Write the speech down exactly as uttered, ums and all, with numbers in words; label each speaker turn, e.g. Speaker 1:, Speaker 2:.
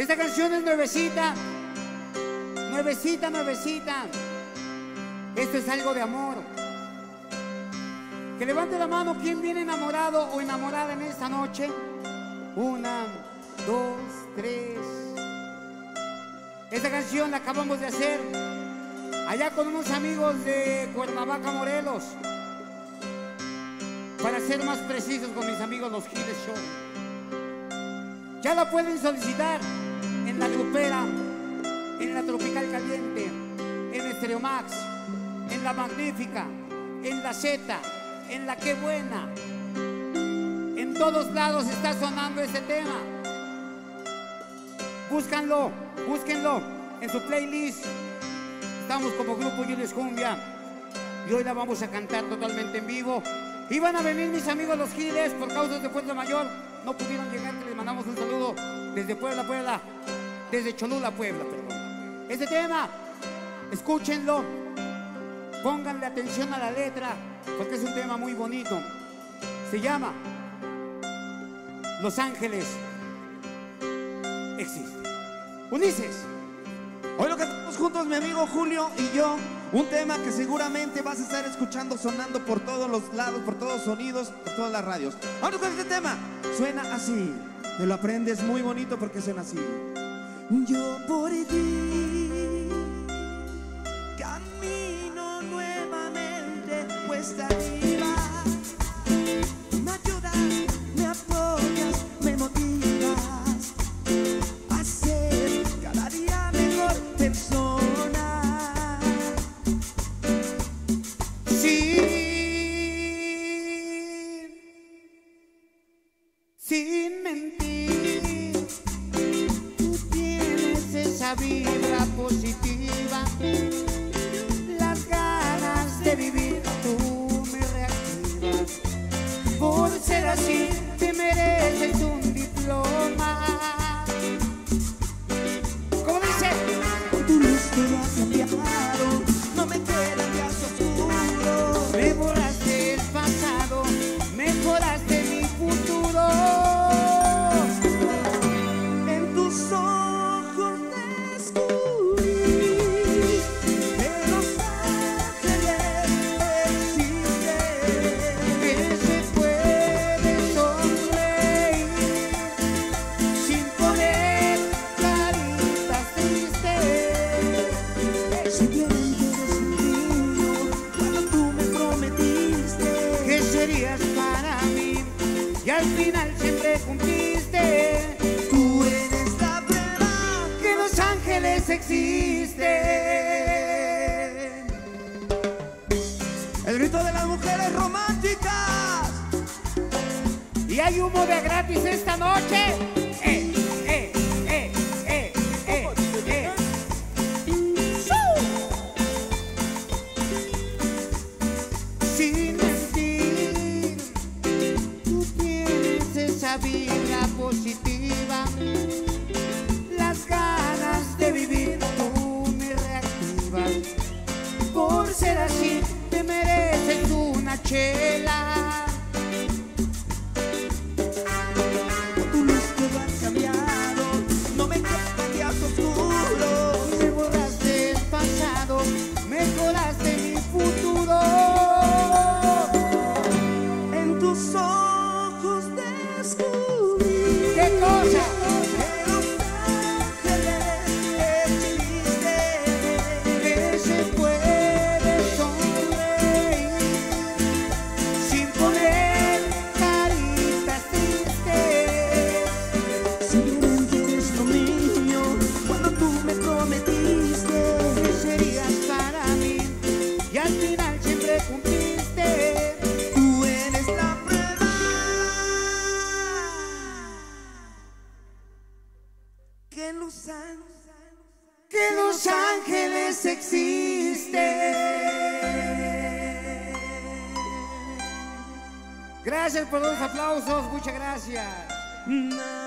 Speaker 1: Esta canción es nuevecita, nuevecita, nuevecita. Esto es algo de amor. Que levante la mano quien viene enamorado o enamorada en esta noche. Una, dos, tres. Esta canción la acabamos de hacer allá con unos amigos de Cuernavaca, Morelos. Para ser más precisos, con mis amigos los Giles Show. Ya la pueden solicitar en la grupera, en la Tropical Caliente, en Estereo Max, en la Magnífica, en la Z, en la Qué Buena. En todos lados está sonando este tema. Búscanlo, búsquenlo en su playlist. Estamos como grupo Giles Cumbia y hoy la vamos a cantar totalmente en vivo. Y van a venir mis amigos los Giles por causas de Puebla Mayor. No pudieron llegar, que les mandamos un saludo desde Puebla, Puebla, desde Cholula, Puebla, perdón. Este tema, escúchenlo, pónganle atención a la letra, porque es un tema muy bonito. Se llama Los Ángeles Existen. Ulises.
Speaker 2: Hoy lo cantamos juntos mi amigo Julio y yo. Un tema que seguramente vas a estar escuchando sonando por todos los lados, por todos los sonidos, por todas las radios. Vamos con este tema. Suena así. Te lo aprendes muy bonito porque suena así. Yo por ti camino nuevamente cuesta arriba. Me ayudas, me apoyas, me motivas a ser cada día mejor persona.
Speaker 1: Sin mentir, tú tienes esa vibra positiva, las ganas de vivir tú me reactivas. Por ser así te mereces un diploma. ¿Cómo dice?
Speaker 2: Tu luz me ha cambiado, no me queda días oscuros.
Speaker 1: Me borraste el pasado, mejoraste mi futuro.
Speaker 2: En tus ojos descubrí que los ángeles existen,
Speaker 1: Que se puede sonreír sin poner caritas tristes.
Speaker 2: simplemente eres un niño cuando tú me prometiste
Speaker 1: Que serías para mí y al final siempre cumpliste.
Speaker 2: tú eres la prueba.
Speaker 1: Que los ángeles existen.
Speaker 2: El grito de las mujeres románticas.
Speaker 1: Y hay humo de gratis esta noche. Eh, eh, eh, eh, eh, eh. Sin mentir, tú tienes esa vibra positiva, las ganas de vivir tú me reactivas. Por ser así te mereces una chela.
Speaker 2: Tu luz me ha cambiado, no me quedan días oscuros.
Speaker 1: Me borraste el pasado, mejoraste mi futuro.
Speaker 2: En tus ojos descubrí
Speaker 1: ¿Qué cosa?
Speaker 2: que los ángeles existen.
Speaker 1: Que se puede sonreír sin poner caritas tristes.
Speaker 2: Simplemente eres lo mío cuando tú me prometiste
Speaker 1: Que serías para mí y al final siempre cumpliste.
Speaker 2: tú eres la prueba. Que los ángeles
Speaker 1: Que los ángeles existen. Gracias por los aplausos, muchas gracias.
Speaker 2: Na,